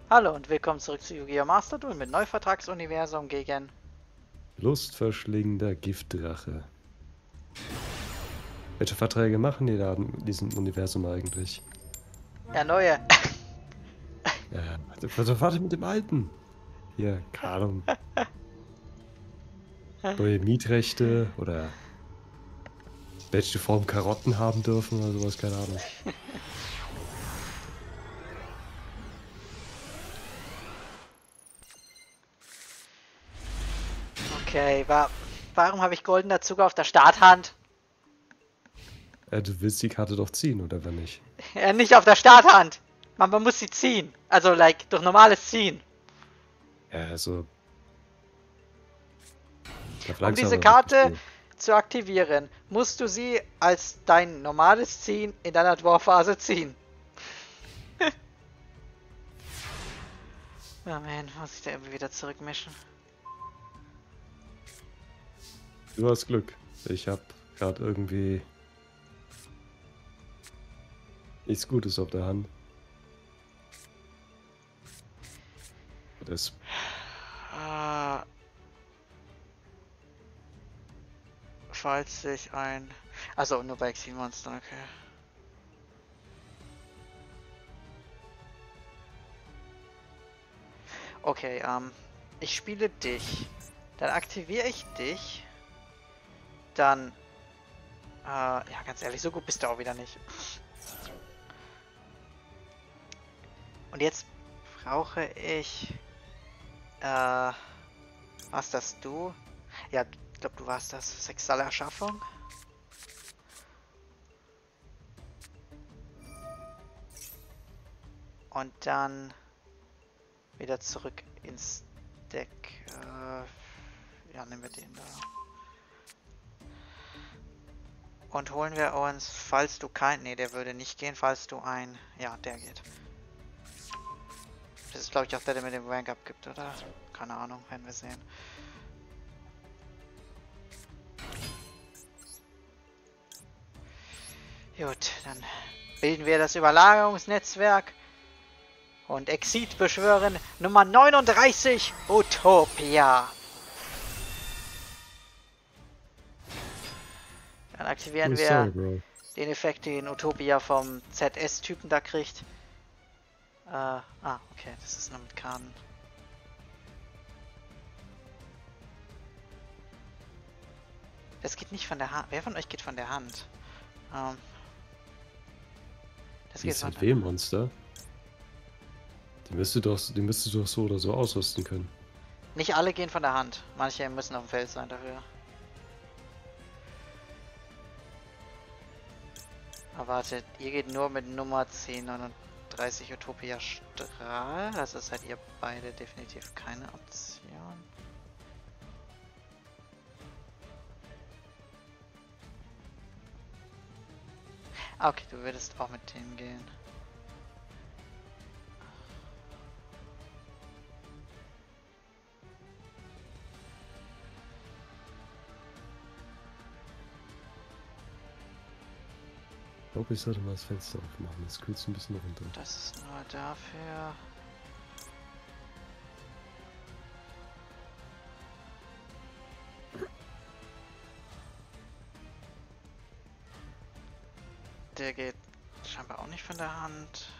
Hallo und willkommen zurück zu Yu-Gi-Oh! Master Duel mit Neuvertragsuniversum gegen... Lustverschlingender Giftdrache. Welche Verträge machen die da in diesem Universum eigentlich? Ja, neue. Warte mit dem Alten. Hier, keine Ahnung. Neue Mietrechte oder welche Form Karotten haben dürfen oder sowas, keine Ahnung. Okay, warum habe ich goldener Zug auf der Starthand? Du willst die Karte doch ziehen, oder wenn nicht? Ja, nicht auf der Starthand. Man muss sie ziehen. Also, like, durch normales Ziehen. Ja, also. Auf Um diese langsamer wird Karte gespielt. zu aktivieren, musst du sie als dein normales Ziehen in deiner Dwarf-Phase ziehen. Oh man, muss ich da irgendwie wieder zurückmischen. Du hast Glück. Ich hab gerade irgendwie nichts Gutes auf der Hand. Das. Falls sich ein... Also nur bei Exilmonstern, okay. Okay, ich spiele dich. Dann aktiviere ich dich. Dann, ja, ganz ehrlich, so gut bist du auch wieder nicht. Und jetzt brauche ich, was das du? Ja, ich glaube, du warst das. Sexuelle Erschaffung. Und dann wieder zurück ins Deck. Ja, nehmen wir den da. Und holen wir uns, falls du kein... Ne, der würde nicht gehen, falls du ein... Ja, der geht. Das ist, glaube ich, auch der mit dem Rank Up gibt, oder? Keine Ahnung, werden wir sehen. Gut, dann bilden wir das Überlagerungsnetzwerk und Exit beschwören Nummer 39, Utopia. Dann aktivieren wir Bro. den Effekt, den Utopia vom ZS-Typen da kriegt. Okay, das ist nur mit Karten. Das geht nicht von der Hand. Wer von euch geht von der Hand? Das Die geht ist von halt der Hand. W-Monster. Die müsste doch so oder so ausrüsten können. Nicht alle gehen von der Hand. Manche müssen auf dem Feld sein dafür. Aber wartet, ihr geht nur mit Nummer 1039 Utopia Strahl. Also seid ihr beide definitiv keine Option. Okay, du würdest auch mit denen gehen. Ich glaube, ich sollte mal das Fenster aufmachen. Das kühlt ein bisschen runter. Das ist nur dafür. Der geht scheinbar auch nicht von der Hand.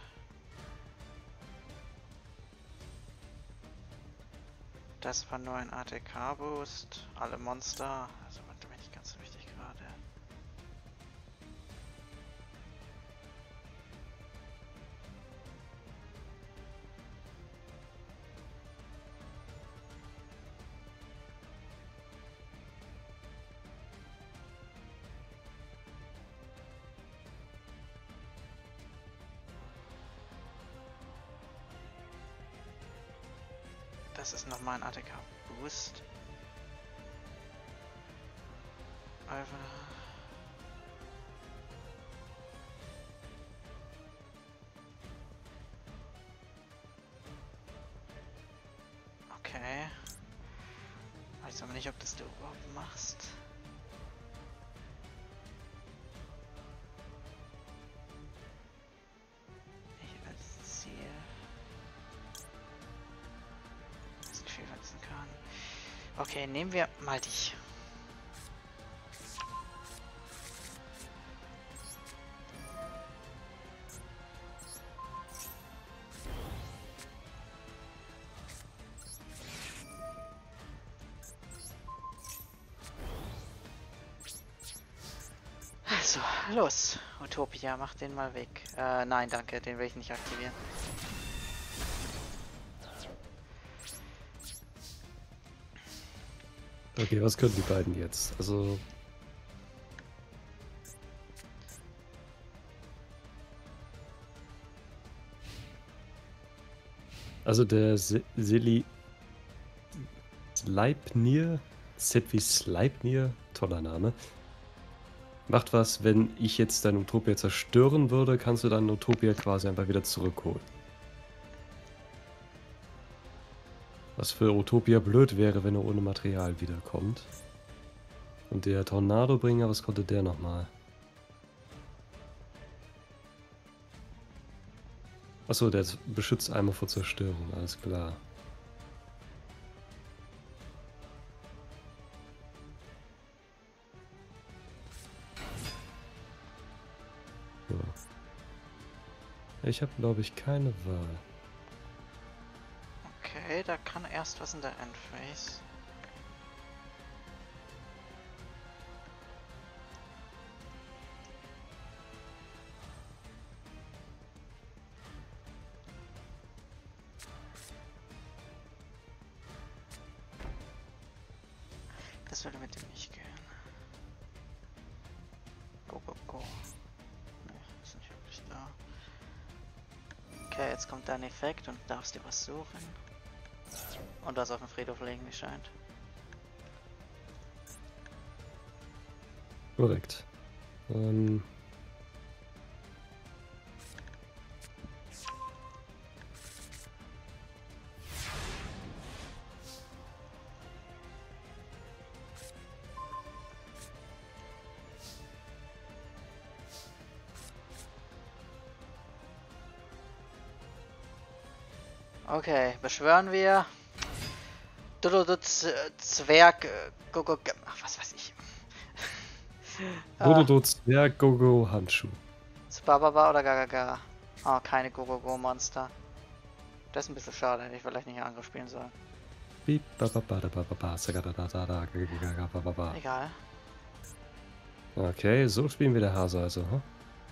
Das war nur ein ATK-Boost. Alle Monster. Also warte mir nicht ganz so wichtig gerade. Das ist nochmal ein ATK-Boost. Okay. Weiß aber nicht, ob das du überhaupt machst. Ich als Ziel. Okay, nehmen wir mal dich. Also, los. Utopia, mach den mal weg. Nein, danke, den will ich nicht aktivieren. Okay, was können die beiden jetzt? Also der Sleipnir, Z wie Sleipnir, toller Name. Macht was, wenn ich jetzt dein Utopia zerstören würde, kannst du dein Utopia quasi einfach wieder zurückholen. Was für Utopia blöd wäre, wenn er ohne Material wiederkommt. Und der Tornadobringer, was konnte der nochmal? Achso, der beschützt einmal vor Zerstörung, alles klar. So. Ich habe, glaube ich, keine Wahl. Okay, da kann erst was in der Endphase. Das würde mit dem nicht gehen. Go, go, go. Ne, ist nicht wirklich da. Okay, jetzt kommt dein Effekt und du darfst dir was suchen. Und was auf dem Friedhof liegen, wie scheint. Korrekt. Okay, beschwören wir. Zwerg. Ach, was weiß ich. Dododo Zwerg Gogo Handschuh. Bababa oder Gagaga. Oh, keine Go-Go-Go-Monster. Das ist ein bisschen schade, hätte ich vielleicht nicht Angriff spielen sollen. Egal. Okay, so spielen wir der Hase also, hm?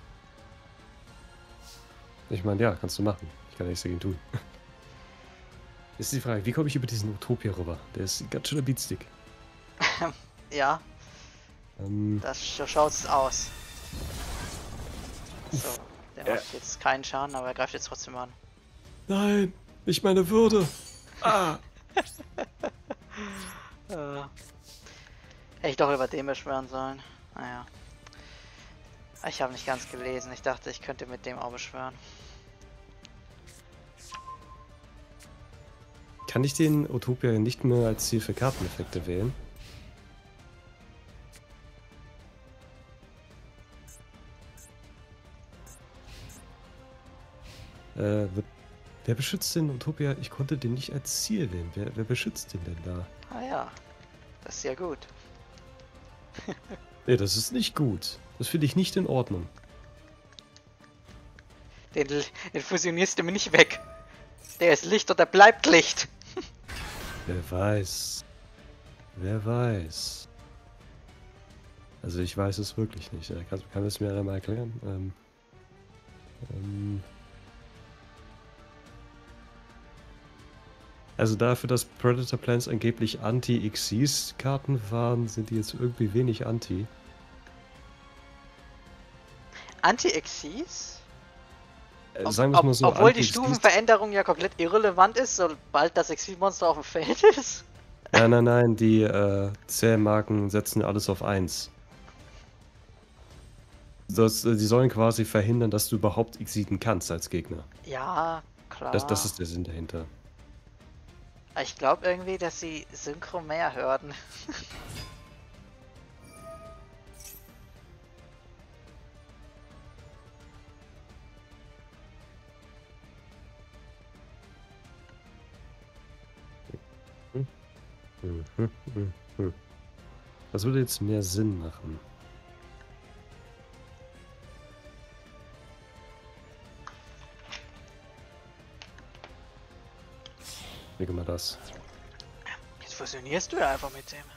Ich meine, ja, kannst du machen. Ich kann nichts dagegen tun. Ist die Frage, wie komme ich über diesen Utopia rüber? Der ist ein ganz schöner Beatstick. Ja, so schaut es aus. So, der macht jetzt keinen Schaden, aber er greift jetzt trotzdem an. Nein, nicht meine Würde. Ah! Hätte ich doch über den beschwören sollen. Naja. Ich habe nicht ganz gelesen. Ich dachte, ich könnte mit dem auch beschwören. Kann ich den Utopia nicht mehr als Ziel für Karteneffekte wählen? Wer beschützt den Utopia? Ich konnte den nicht als Ziel wählen. Wer beschützt den denn da? Ah ja, das ist ja gut. Nee, das ist nicht gut. Das finde ich nicht in Ordnung. Den fusionierst du mir nicht weg. Der ist Licht und der bleibt Licht. Wer weiß. Wer weiß. Also ich weiß es wirklich nicht. Kann es mir einmal erklären? Also dafür, dass Predator Plans angeblich Anti-Xyz-Karten waren, sind die jetzt irgendwie wenig Anti. Anti-Xyz? Sagen wir es mal so. Obwohl die Stufenveränderung ja komplett irrelevant ist, sobald das Xyz-Monster auf dem Feld ist? Nein, die Zählmarken setzen alles auf 1. Die sollen quasi verhindern, dass du überhaupt Xyzen kannst als Gegner. Ja, klar. Das ist der Sinn dahinter. Ich glaube irgendwie, dass sie Synchro mehr hören. Mhm, mhm. Was würde jetzt mehr Sinn machen? Lege mal das. Jetzt fusionierst du ja einfach mit dem.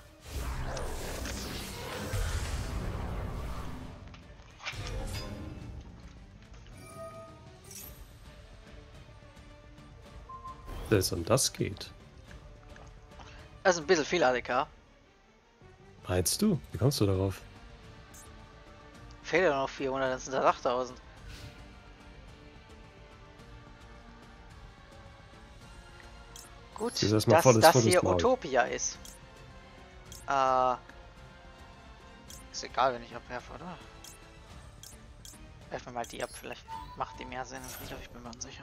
Seltsam, das geht. Das ist ein bisschen viel ADK. Meinst du? Wie kommst du darauf? Fehlt ja noch 400, das sind das 8000. Gut, Das ist erstmal dass volles das hier Maul. Utopia ist. Ist egal, wenn ich abwerfe, oder? Werfen wir mal die ab, vielleicht macht die mehr Sinn. Ich bin mir unsicher.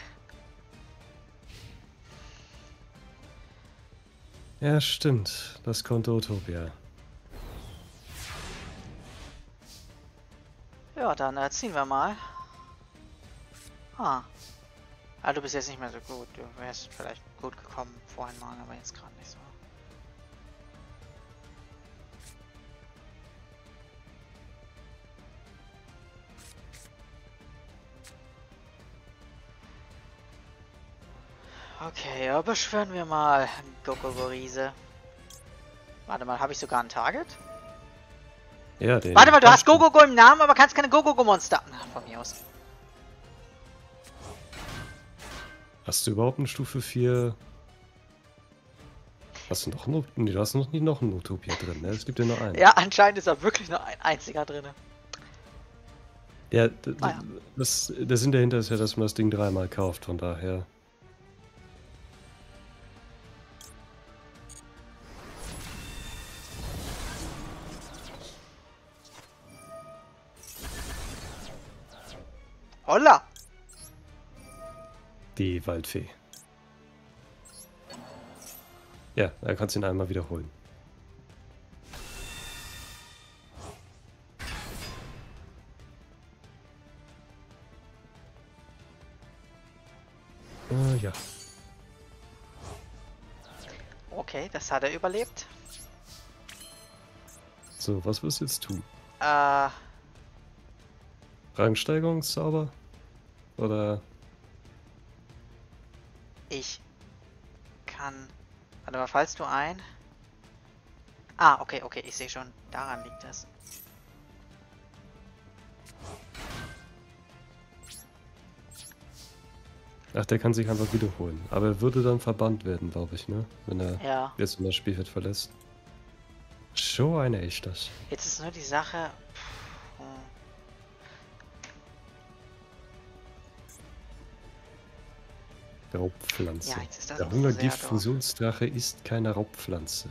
Ja, stimmt. Das konnte Utopia. Ja, dann ziehen wir mal. Ah. Ah, du bist jetzt nicht mehr so gut. Du wärst vielleicht gut gekommen vorhin mal, aber jetzt gerade nicht so. Okay, ja, beschwören wir mal Gokogorise. Warte mal, habe ich sogar ein Target? Ja, den. Warte mal, du hast Gogogo im Namen, aber kannst keine Gogogo-Monster. Von mir aus. Hast du überhaupt eine Stufe 4? Hast du noch einen? Nee, du hast noch nie noch einen Utopia drin, ne? Es gibt ja nur einen. Ja, anscheinend ist da wirklich nur ein einziger drin. Ja, Ah, ja. der Sinn dahinter ist ja, dass man das Ding dreimal kauft, von daher. Holla! Die Waldfee. Ja, da kannst du ihn einmal wiederholen. Ja. Okay, das hat er überlebt. So, was wirst du jetzt tun? Äh, Rangsteigerungszauber? Oder? ich kann... Warte mal, fallst du ein? Ah, okay, okay, ich sehe schon. Daran liegt das. Ach, der kann sich einfach wiederholen. Aber er würde dann verbannt werden, glaube ich, ne? Wenn er Ja. jetzt mal das Spielfeld verlässt. So eine ist das. Jetzt ist nur die Sache... Raubpflanze. Ja, jetzt ist das Der auch sehr Hungergift-Fusionsdrache ist keine Raubpflanze.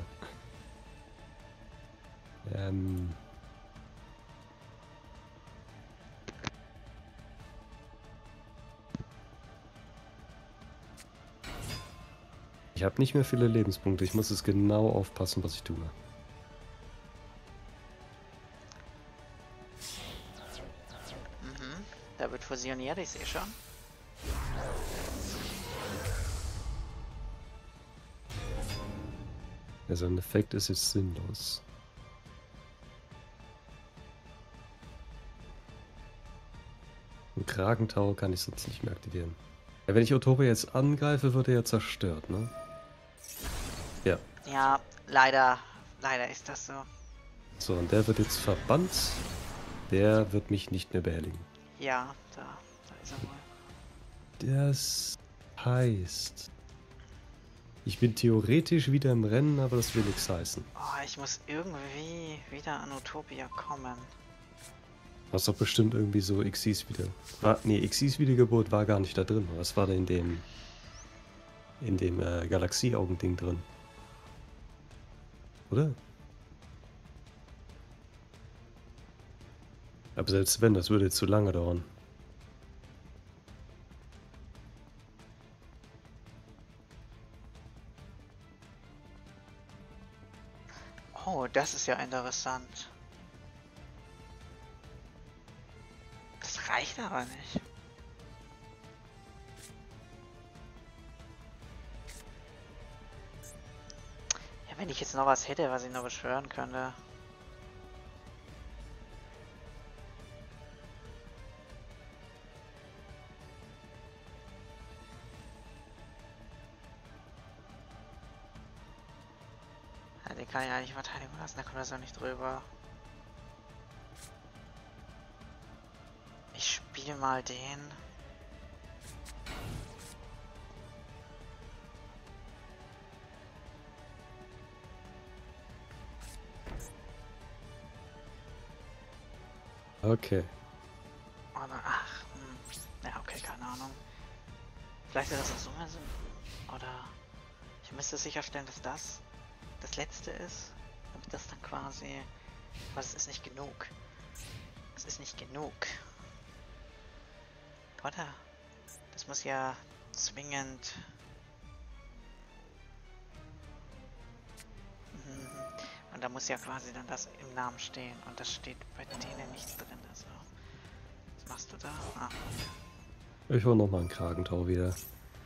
Ich habe nicht mehr viele Lebenspunkte. Ich muss es genau aufpassen, was ich tue. Mhm. Da wird fusioniert, ich sehe schon. Also ein Effekt ist jetzt sinnlos. Ein Kragentau kann ich sonst nicht mehr aktivieren. Ja, wenn ich Utopia jetzt angreife, wird er ja zerstört, ne? Ja. Ja, leider ist das so. So, und der wird jetzt verbannt. Der wird mich nicht mehr behelligen. Ja, da ist er wohl. Das heißt... Ich bin theoretisch wieder im Rennen, aber das will nichts heißen. Oh, ich muss irgendwie wieder an Utopia kommen. Du hast doch bestimmt irgendwie so Xyz wieder. Nee, Xyz Wiedergeburt war gar nicht da drin. Was war denn in dem Galaxie-Augen-Ding drin? Oder? Aber selbst wenn, das würde jetzt zu lange dauern. Oh, das ist ja interessant. Das reicht aber nicht. Wenn ich jetzt noch was hätte, was ich noch beschwören könnte. Ja, den kann ich eigentlich verteidigen lassen, da kommt das auch nicht drüber. Ich spiele mal den. Okay. Oder, ach, ja, okay, keine Ahnung. Vielleicht ist das auch Summe sind. Oder ich müsste sicherstellen, dass das letzte ist. Damit das dann quasi. Aber das ist nicht genug. Das ist nicht genug. Oder? Das muss ja zwingend. Und da muss ja quasi dann das im Namen stehen. Und das steht bei denen nicht drin. Also. Was machst du da? Ah. Ich hole nochmal einen Kragentau wieder.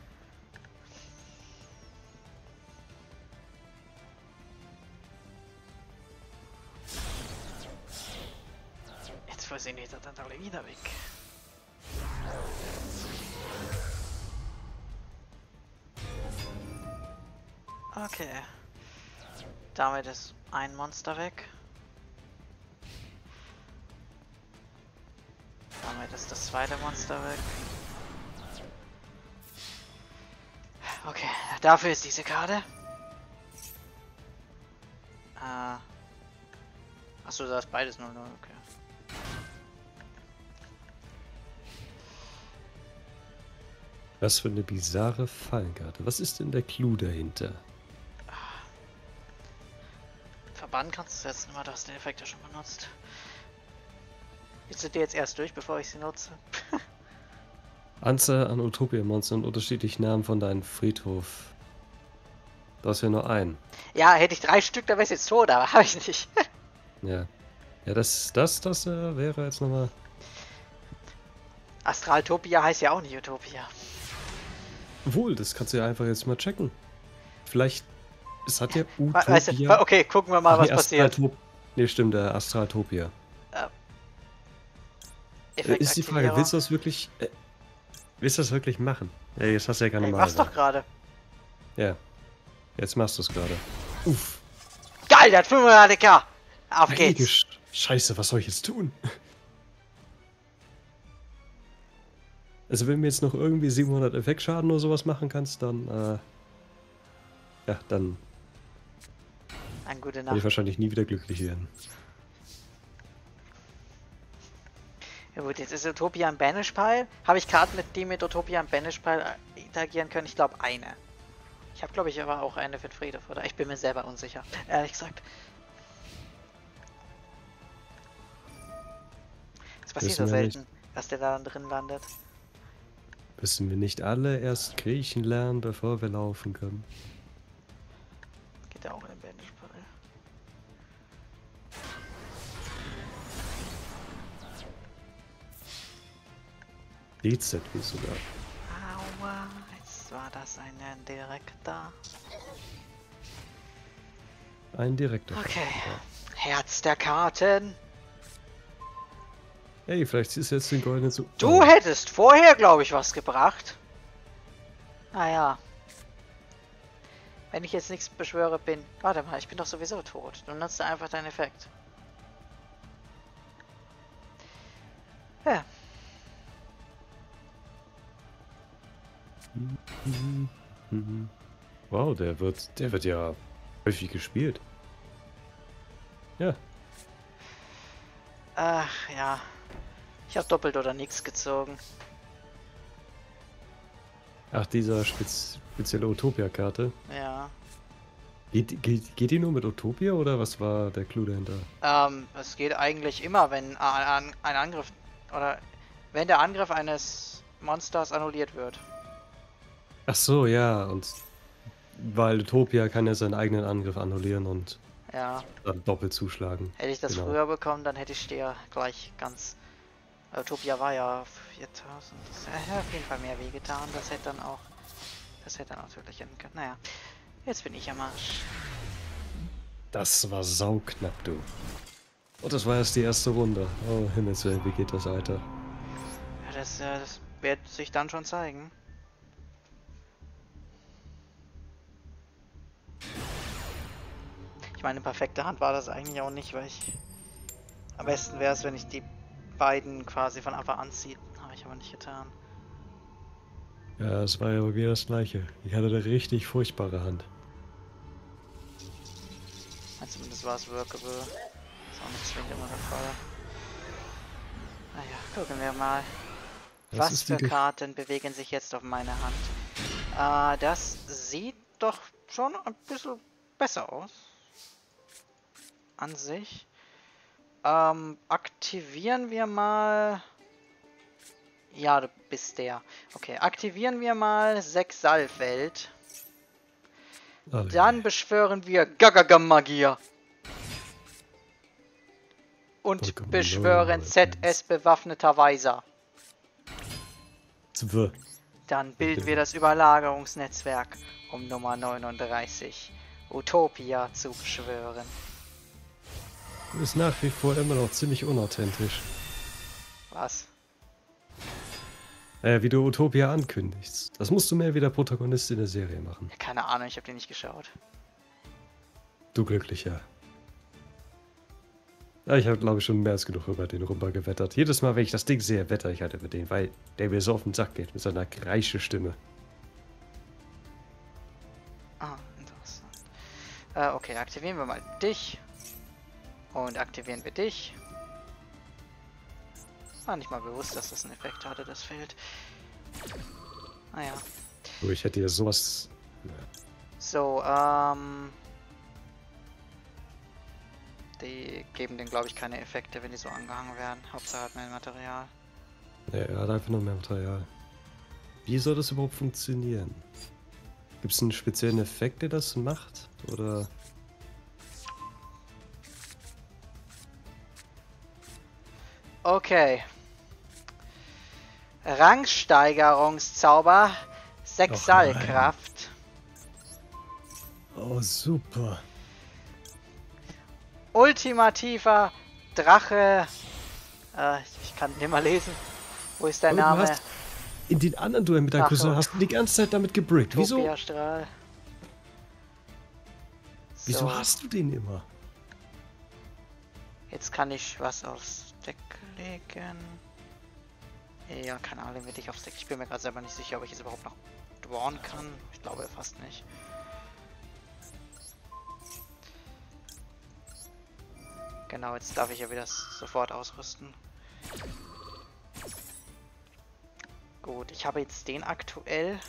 Jetzt versehen die dann alle wieder weg. Okay. Damit ist ein Monster weg. Damit ist das zweite Monster weg. Okay, dafür ist diese Karte. Achso, da ist beides 0-0, okay. Was für eine bizarre Fallenkarte. Was ist denn der Clou dahinter? Verbannen kannst du jetzt immer, du hast den Effekt ja schon benutzt. Willst du dir jetzt erst durch, bevor ich sie nutze? Anzahl an Utopia-Monstern unterschiedlich Namen von deinem Friedhof. Du hast ja nur einen. Ja, hätte ich 3 Stück, dann wäre es jetzt tot, aber habe ich nicht. Ja. Ja, das wäre jetzt nochmal. Astraltopia heißt ja auch nicht Utopia. Wohl, das kannst du ja einfach jetzt mal checken. Vielleicht. Es hat ja Utopia. Weißt du, okay, gucken wir mal, was passiert. Ne, stimmt, der Astraltopia. Ist die Frage, willst du das wirklich. Willst du das wirklich machen? Ja, jetzt hast du ja keine Mal. Mach's doch gerade. Ja. Jetzt machst du es gerade. Uff. Geil, der hat 500 ADK. Auf geht's. Scheiße, was soll ich jetzt tun? Also wenn du jetzt noch irgendwie 700 Effektschaden oder sowas machen kannst, dann, ja, dann eine gute werde Nacht. ich wahrscheinlich nie wieder glücklich werden. Ja gut, jetzt ist Utopia im Banish Pile. Habe ich Karten, die mit Utopia im Banish Pile interagieren können? Ich glaube eine. Ich habe, glaube ich, aber auch eine für den Friedhof, oder? Ich bin mir selber unsicher, ehrlich gesagt. Das passiert so selten, dass der da drin landet. Müssen wir nicht alle erst kriechen lernen, bevor wir laufen können? Geht ja auch in den Banish Pile. DZ wie sogar. Aua, jetzt war das ein direkter. Ein direkter. Okay. Herz der Karten. Hey, vielleicht ist jetzt den goldenen so. Du hättest vorher, glaube ich, was gebracht. Naja. Wenn ich jetzt nichts beschwöre bin. Warte mal, ich bin doch sowieso tot. Du nutzt einfach deinen Effekt. Ja. Wow, der wird ja häufig gespielt. Ja. Ach ja. Ich habe doppelt oder nichts gezogen. Ach, dieser spezielle Utopia-Karte. Ja. Geht die nur mit Utopia oder was war der Clou dahinter? Es geht eigentlich immer, wenn ein Angriff oder wenn der Angriff eines Monsters annulliert wird. Ach so, ja, und weil Utopia kann ja seinen eigenen Angriff annullieren und Ja. dann doppelt zuschlagen. Hätte ich das Genau. früher bekommen, dann hätte ich dir gleich ganz. Utopia war ja 4000. Das hätte auf jeden Fall mehr wehgetan. Das hätte dann auch. Das hätte dann natürlich enden können. Naja. Jetzt bin ich am Arsch. Das war sauknapp, du. Und das war erst die erste Runde. Oh, Himmels Willen, wie geht das, Alter? Ja, das wird sich dann schon zeigen. Ich meine, eine perfekte Hand war das eigentlich auch nicht, weil ich... Am besten wäre es, wenn ich die beiden quasi von Anfang an ziehe. Habe ich aber nicht getan. Ja, es war ja wieder das Gleiche. Ich hatte eine richtig furchtbare Hand. Zumindest war es workable. Ist auch nicht zwingend immer der Fall. Naja, gucken wir mal. Was für Karten bewegen sich jetzt auf meine Hand? Das sieht doch schon ein bisschen besser aus. An sich. Aktivieren wir mal... Ja, du bist der. Okay, aktivieren wir mal 6 Salfeld. Oh, Dann beschwören wir Gagagamagier. Und beschwören ZS bewaffneter Weiser. Dann bilden wir das Überlagerungsnetzwerk, um Nummer 39 Utopia zu beschwören. Ist nach wie vor immer noch ziemlich unauthentisch. Was? Wie du Utopia ankündigst. Das musst du mehr wie der Protagonist in der Serie machen. Keine Ahnung, ich habe die nicht geschaut. Du Glücklicher. Ja, ich habe, glaube ich, schon mehr als genug über den Rumba gewettert. Jedes Mal, wenn ich das Ding sehe, wetter ich halt über den, weil der mir so auf den Sack geht mit seiner kreische Stimme. Ah, interessant. Okay, aktivieren wir mal dich. Und aktivieren wir dich. War nicht mal bewusst, dass das einen Effekt hatte, das Feld. Naja. So, ich hätte hier sowas... So, die geben denen, glaube ich, keine Effekte, wenn die so angehangen werden. Hauptsache hat mehr Material. Ja, er hat einfach nur mehr Material. Wie soll das überhaupt funktionieren? Gibt es einen speziellen Effekt, der das macht? Oder... Okay. Rangsteigerungszauber. 6 Saalkraft. Oh, super. Ultimativer Drache. Ich kann nicht mal lesen. Wo ist der Name? In den anderen Duellen mit deinem Cousin hast du die ganze Zeit damit gebrickt. Wieso? Wieso hast du den immer? Jetzt kann ich was aufs Deck legen. Ja, keine Ahnung, wenn ich aufs Deck. Ich bin mir gerade selber nicht sicher, ob ich jetzt überhaupt noch drawn kann. Ich glaube fast nicht. Genau, jetzt darf ich ja wieder sofort ausrüsten. Gut, ich habe jetzt den aktuell.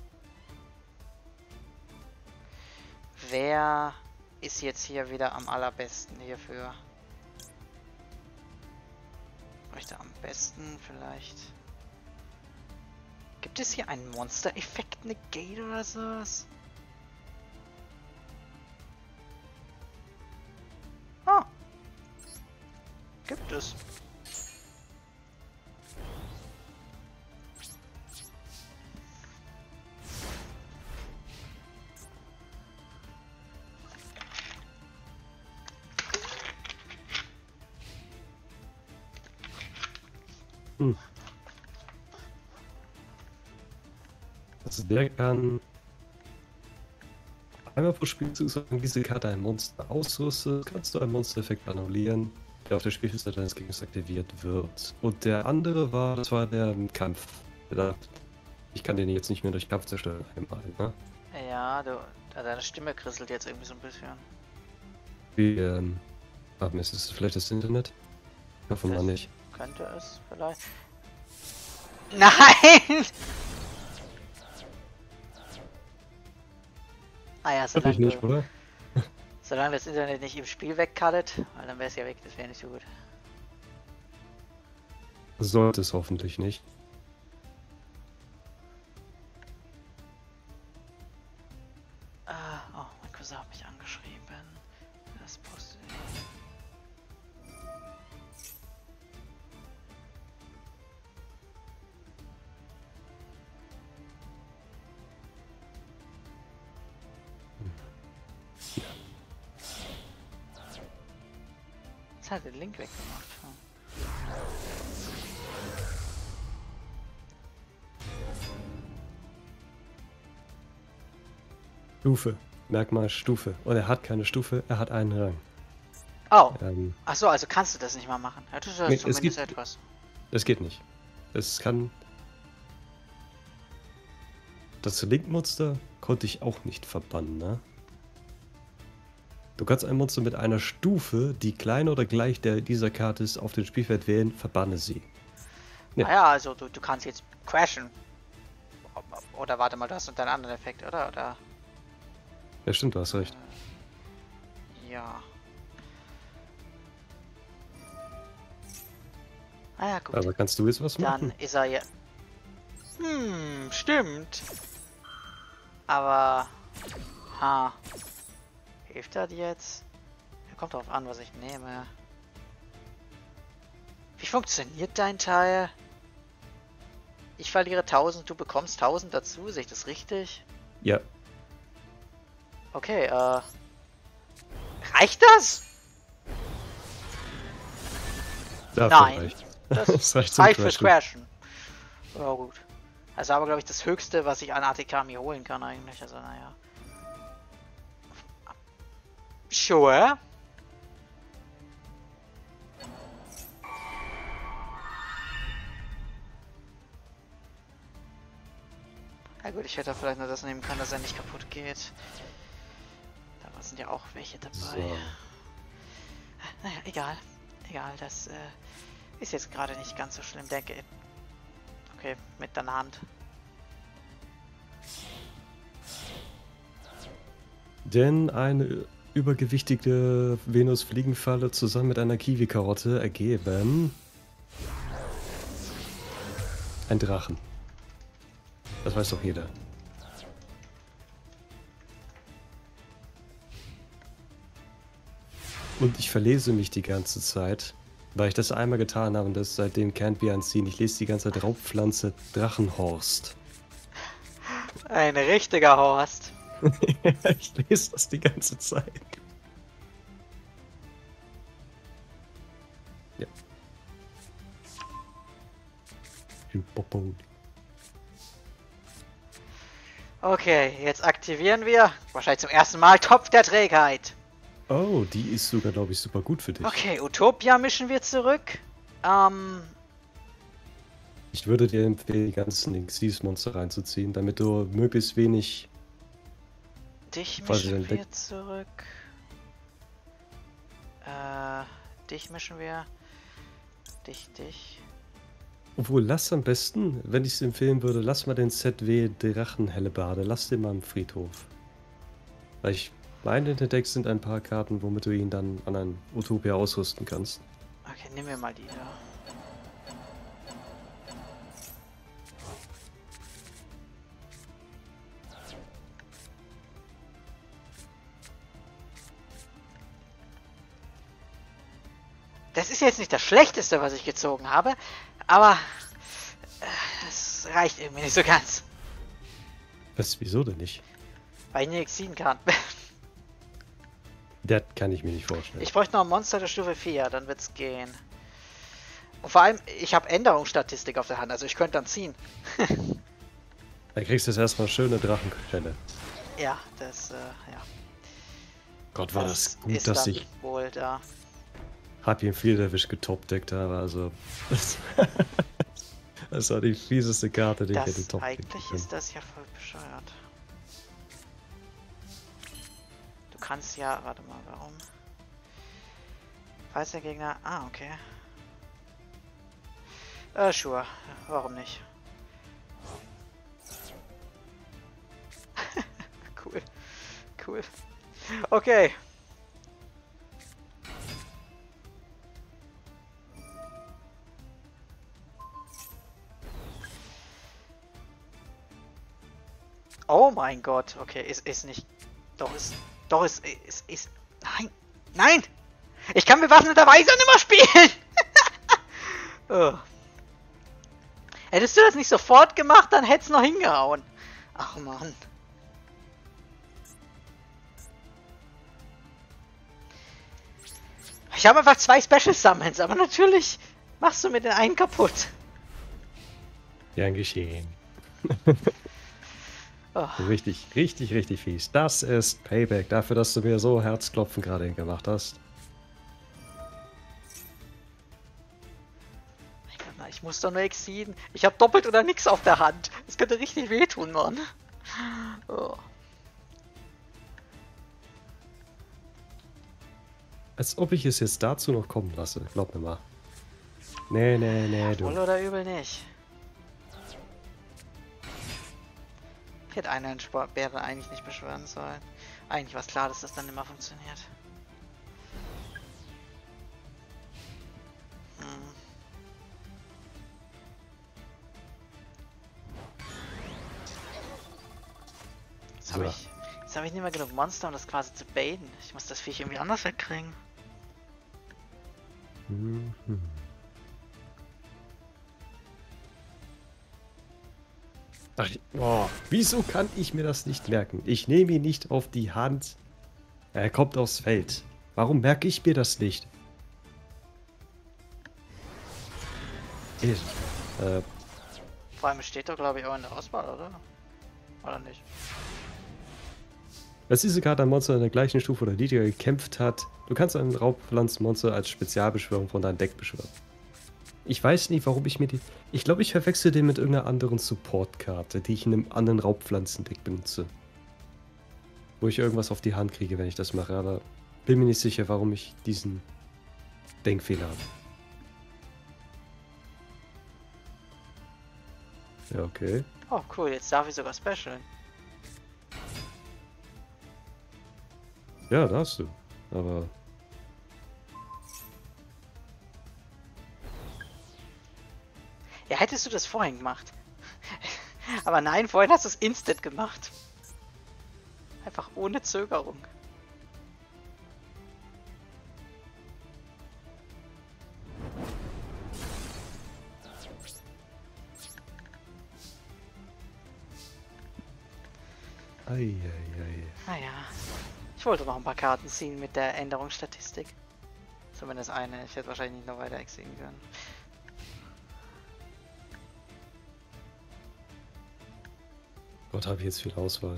Wer ist jetzt hier wieder am allerbesten hierfür? Möchte am besten vielleicht... Gibt es hier einen Monster-Effekt Negate oder sowas? Ah. Gibt es. Also der kann einmal pro Spielzug sagen, diese Karte ein Monster ausrüstet, kannst du einen Monster-Effekt annullieren, der auf der Spielfläche deines Gegners aktiviert wird. Und der andere war, das war der Kampf. Ich kann den jetzt nicht mehr durch Kampf zerstören einmal, ne? Ja, deine Stimme krisselt jetzt irgendwie so ein bisschen. Wie, ist es vielleicht das Internet? Ich hoffe mal nicht. Könnte es vielleicht... Nein! Ah ja, solange, nicht, oder? Solange das Internet nicht im Spiel wegcuttet, weil dann wäre es ja weg, das wäre nicht so gut. Sollte es hoffentlich nicht. Oh, mein Cousin hat mich angeschrieben. Das postet. hat den Link weggemacht. Stufe. Merkmal Stufe. Und er hat keine Stufe, er hat einen Rang. Oh. Ach so, also kannst du das nicht mal machen. Ja, das ist ja Nee, zumindest etwas. Das geht nicht. Es kann... Das Link-Monster konnte ich auch nicht verbannen, ne? Du kannst ein Monster mit einer Stufe, die kleiner oder gleich dieser Karte ist, auf dem Spielfeld wählen, verbanne sie. Ja. Naja, also du kannst jetzt crashen. Oder warte mal, du hast einen anderen Effekt, oder? Ja, stimmt, du hast recht. Ja. Ah ja, gut. Aber kannst du jetzt was machen? Dann ist er ja... stimmt. Aber... Hilft das jetzt? Kommt drauf an, was ich nehme. Wie funktioniert dein Teil? Ich verliere 1000, du bekommst 1000 dazu, sehe ich das richtig? Ja. Okay, reicht das? Dafür Nein. reicht. Das reicht zum reicht fürs Crashen. Crashen. Ja gut. Also aber glaube ich das höchste, was ich an ATK mir holen kann eigentlich. Also naja. Sure. Ja gut, ich hätte vielleicht nur das nehmen können, dass er nicht kaputt geht. Da sind ja auch welche dabei. So. Naja, egal. Egal, das ist jetzt gerade nicht ganz so schlimm, denke ich. Okay, mit deiner Hand. Denn eine übergewichtige Venus-Fliegenfalle zusammen mit einer Kiwi-Karotte ergeben ein Drachen. Das weiß doch jeder. Und ich verlese mich die ganze Zeit, weil ich das einmal getan habe und das seitdem can't be unseen. Ich lese die ganze Zeit Raubpflanze Drachenhorst. Ein richtiger Horst. Ich lese das die ganze Zeit. Ja. Okay, jetzt aktivieren wir, wahrscheinlich zum ersten Mal, Topf der Trägheit. Oh, die ist sogar, glaube ich, super gut für dich. Okay, Utopia mischen wir zurück. Ich würde dir empfehlen, die ganzen Xyz-Monster reinzuziehen, damit du möglichst wenig... Dich quasi mischen wir entdeckt. zurück. Dich mischen wir. Dich. Obwohl, lass am besten, wenn ich es empfehlen würde, lass mal den ZW Drachenhellebade, lass den mal im Friedhof. Weil ich meine, in den Decks sind ein paar Karten, womit du ihn dann an ein Utopia ausrüsten kannst. Okay, nehmen wir mal die da. Das ist jetzt nicht das Schlechteste, was ich gezogen habe, aber das reicht irgendwie nicht so ganz. Was, wieso denn nicht? Weil ich nichts ziehen kann. Das kann ich mir nicht vorstellen. Ich bräuchte noch ein Monster der Stufe 4, dann wird's gehen. Und vor allem, ich habe Änderungsstatistik auf der Hand, also ich könnte dann ziehen. Dann kriegst du jetzt erstmal schöne Drachenquelle. Ja, das, ja. Gott, war das gut, ist dass dann ich wohl da. hab ihn viel erwischt getopdeckt habe, also... Das war die fieseste Karte, die ich hätte top Eigentlich ist das ja voll bescheuert. Du kannst ja, warte mal, warum? Falls der Gegner, okay. Sure, warum nicht? Cool. Okay. Oh mein Gott, okay, ist nicht. Doch, ist. Nein! Ich kann bewaffneterweise nicht mehr spielen! Oh. Hättest du das nicht sofort gemacht, dann hätt's noch hingehauen. Ach Mann. Ich habe einfach 2 Special Summons, aber natürlich machst du mir den einen kaputt. Gern geschehen. Oh. Richtig, richtig, richtig fies. Das ist Payback dafür, dass du mir so Herzklopfen gerade gemacht hast. Ich muss doch nur exceeden. Ich habe doppelt oder nix auf der Hand. Das könnte richtig wehtun, Mann. Oh. Als ob ich es jetzt dazu noch kommen lasse. Glaub mir mal. Nee, nee, nee, du. Wohl oder übel nicht. Ich hätte einen Bären eigentlich nicht beschwören sollen. Eigentlich war es klar, dass das dann immer funktioniert. Jetzt habe ich nicht mehr genug Monster, um das quasi zu baiten. Ich muss das Viech irgendwie anders wegkriegen. Ach, oh, wieso kann ich mir das nicht merken? Ich nehme ihn nicht auf die Hand. Er kommt aufs Feld. Warum merke ich mir das nicht? Vor allem steht doch, glaube ich, auch in der Auswahl, oder? Oder nicht? Dass diese Karte ein Monster in der gleichen Stufe oder niedriger gekämpft hat, du kannst ein Raubpflanzenmonster als Spezialbeschwörung von deinem Deck beschwören. Ich weiß nicht, warum ich mir die... Ich glaube, ich verwechsel den mit irgendeiner anderen Support-Karte, die ich in einem anderen Raubpflanzendeck benutze. Wo ich irgendwas auf die Hand kriege, wenn ich das mache, aber bin mir nicht sicher, warum ich diesen Denkfehler habe. Ja, okay. Oh, cool, jetzt darf ich sogar specialen. Ja, darfst du. Aber... Ja, hättest du das vorhin gemacht. Aber nein, vorhin hast du es instant gemacht. Einfach ohne Zögerung. Eieiei. Naja. Ich wollte noch ein paar Karten ziehen mit der Änderungsstatistik. Zumindest eine. Ich hätte wahrscheinlich nicht noch weiter exziehen können. Gott, habe ich jetzt viel Auswahl.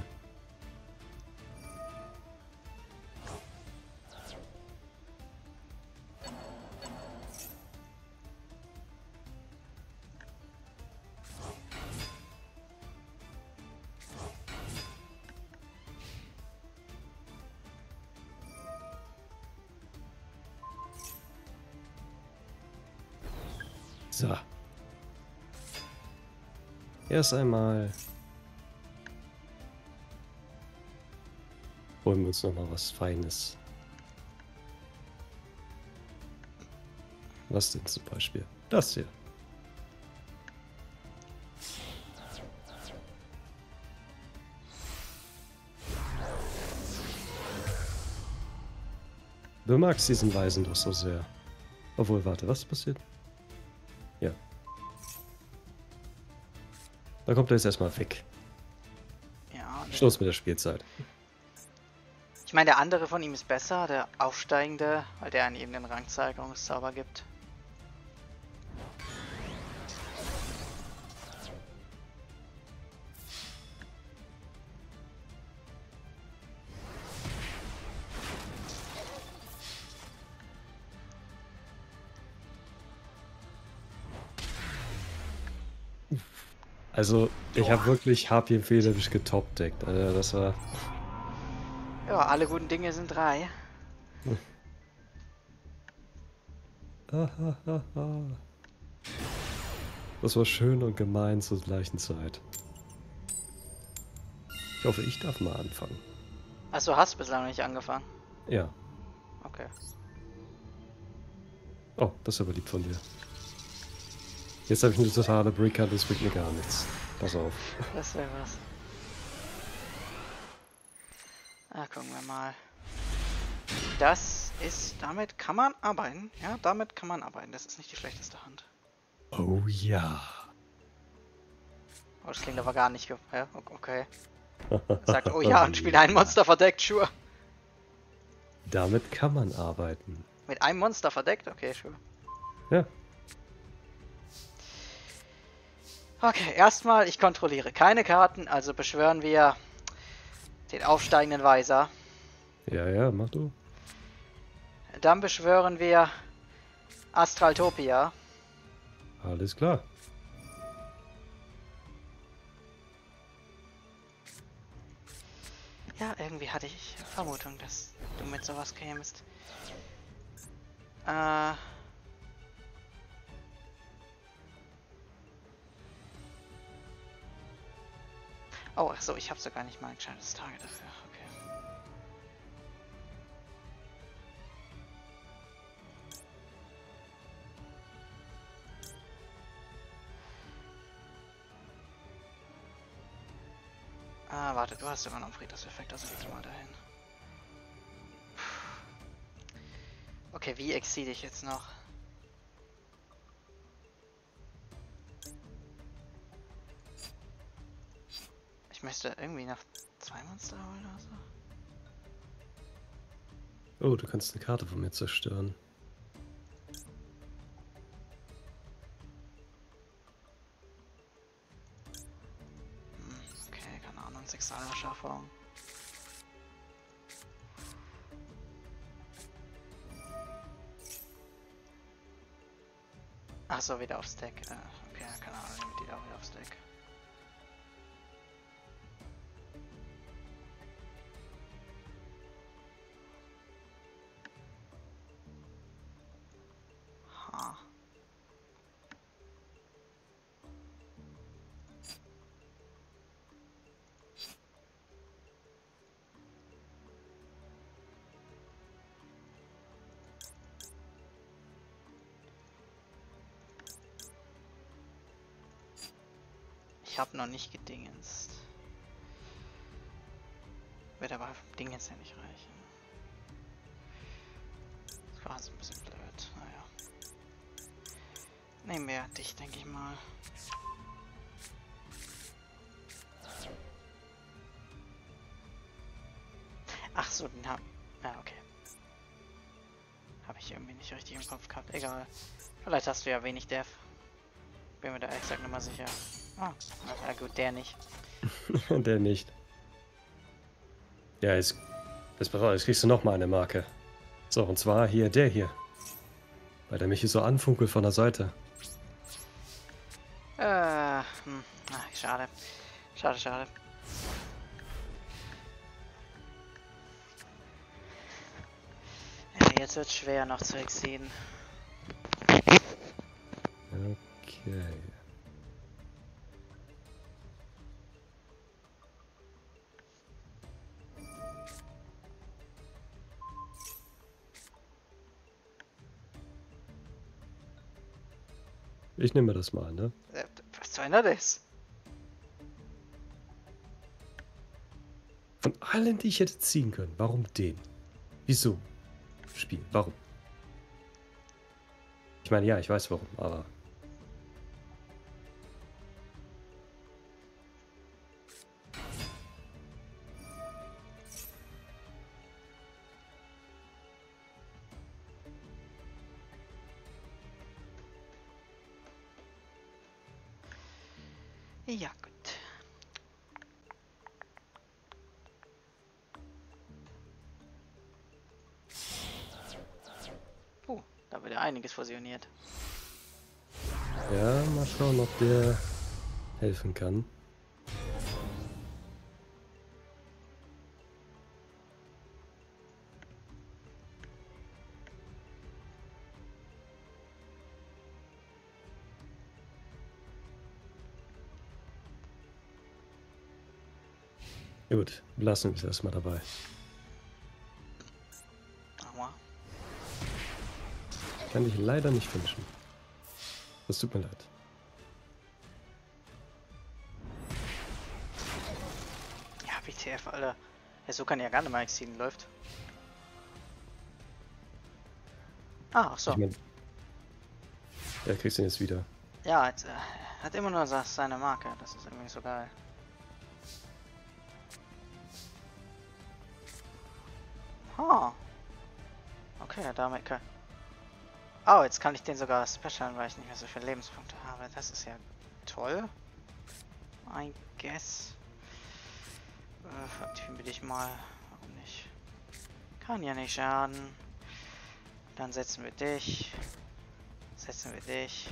So. Erst einmal holen wir uns noch mal was Feines. Was denn zum Beispiel? Das hier. Du magst diesen Weisen doch so sehr. Obwohl, warte, was passiert? Ja. Da kommt er jetzt erstmal weg. Ja. Schluss mit der Spielzeit. Ich meine, der andere von ihm ist besser, der aufsteigende, weil der an ihm den Rangsteigerungszauber gibt. Also, ich habe wirklich HP-Fehlerwisch getopdeckt. Also, das war... Ja, alle guten Dinge sind 3. Das war schön und gemein zur gleichen Zeit. Ich hoffe, ich darf mal anfangen. Achso, hast du bislang noch nicht angefangen? Ja. Okay. Oh, das ist aber lieb von dir. Jetzt habe ich eine totale Bricker, das bringt mir gar nichts. Pass auf. Das wäre was. Ah, gucken wir mal. Das ist, damit kann man arbeiten. Ja, damit kann man arbeiten. Das ist nicht die schlechteste Hand. Oh ja. Oh, das klingt aber gar nicht. Ja, okay. Sagt, oh ja, und spiele ein Monster verdeckt, sure. Damit kann man arbeiten. Mit einem Monster verdeckt? Okay, schön. Ja. Okay, erstmal, ich kontrolliere keine Karten, also beschwören wir den aufsteigenden Weiser. Ja, ja, mach du. Dann beschwören wir Astraltopia. Alles klar. Ja, irgendwie hatte ich Vermutung, dass du mit sowas kämst. Oh, ach so, ich habe sogar nicht mal ein gescheites Target dafür. Okay. Warte, du hast sogar noch einen Friedhofseffekt, also geht's mal dahin. Okay, wie exceed ich jetzt noch? Ich müsste irgendwie noch 2 Monster holen oder so. Oh, du kannst eine Karte von mir zerstören. Okay, keine Ahnung, Sexualerschaffung. Ach so, wieder aufs Deck. Okay, keine Ahnung, nehme die auch wieder aufs Deck. Ha. Ich habe noch nicht gedingenst. Wird aber Dingens ja nicht reichen. Das war so ein bisschen blöd. Naja. Nehmen wir dich, denke ich mal. Ach so, den hab... Ja, okay. Habe ich irgendwie nicht richtig im Kopf gehabt. Egal. Vielleicht hast du ja wenig Def. Bin mir da exakt nochmal sicher. Ah, na gut, der nicht. Der nicht. Ja, jetzt kriegst du nochmal eine Marke. So, und zwar hier, der hier. Weil der mich hier so anfunkelt von der Seite. Ach, schade. Schade, schade. Ja, jetzt wird es schwer noch zu exceeden. Okay. Ich nehme das mal, ne? Was soll denn das? Von allen, die ich hätte ziehen können, warum den? Wieso? Spiel, warum? Ich meine, ja, ich weiß warum, aber... Ja, gut. Da wird ja einiges fusioniert. Ja, mal schauen, ob der helfen kann. Gut, lassen wir es erstmal dabei. Aua. Kann dich leider nicht finishen. Das tut mir leid. Ja, WTF, Alter. Ja, so kann ja gar nicht mal exceeden, läuft. Ah, ach so. Ich mein, ja, kriegst du ihn jetzt wieder. Ja, jetzt, hat immer nur seine Marke. Das ist irgendwie so geil. Ha. Okay, damit kann... Oh, jetzt kann ich den sogar specialen, weil ich nicht mehr so viele Lebenspunkte habe. Das ist ja toll. I guess. Aktivieren wir dich mal. Warum nicht? Kann ja nicht schaden. Dann setzen wir dich. Setzen wir dich.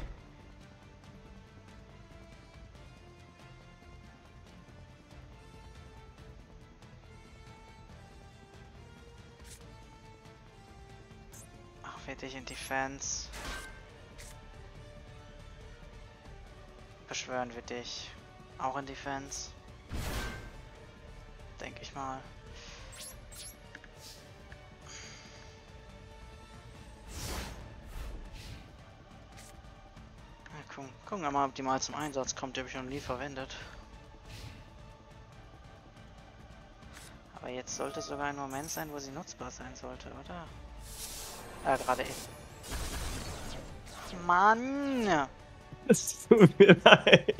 Machen wir dich in Defense. Beschwören wir dich auch in Defense. Denke ich mal. Ja, gucken wir mal, ob die mal zum Einsatz kommt. Die habe ich noch nie verwendet. Aber jetzt sollte sogar ein Moment sein, wo sie nutzbar sein sollte, oder? Ja, gerade eben. Mann! Es tut mir leid.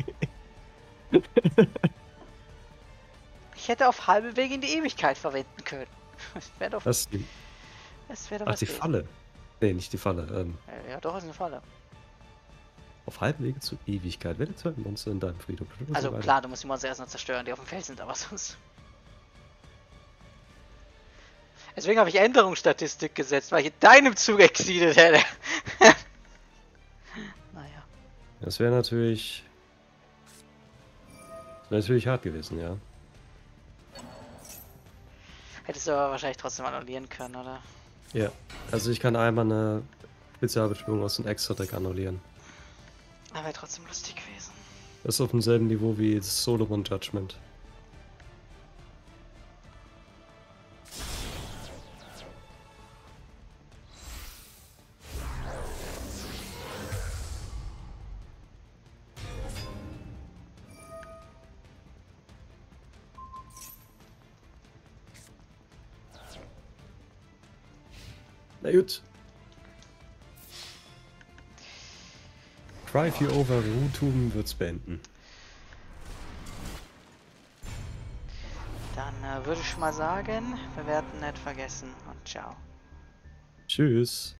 Ich hätte auf halbe Wege in die Ewigkeit verwenden können. Das wäre doch, Was? das wär doch Ach, was die gewesen. Falle. Nee, nicht die Falle. Ja, doch, ist eine Falle. Auf halbem Wege zur Ewigkeit. Wähle zwei Monster in deinem Friedhof. Also klar, du musst die Monster erst noch zerstören, die auf dem Feld sind, aber sonst... Deswegen habe ich Änderungsstatistik gesetzt, weil ich in deinem Zug exceeded hätte. Naja. Das wäre natürlich... Das wäre natürlich hart gewesen, ja. Hättest du aber wahrscheinlich trotzdem annullieren können, oder? Ja. Also ich kann einmal eine Spezialbeschwörung aus dem Extra-Deck annullieren. Aber wäre trotzdem lustig gewesen. Das ist auf demselben Niveau wie das Solomon Judgment. Na gut. Drive You Over Rutum wird's beenden. Dann würde ich mal sagen, bewerten nicht vergessen und ciao. Tschüss.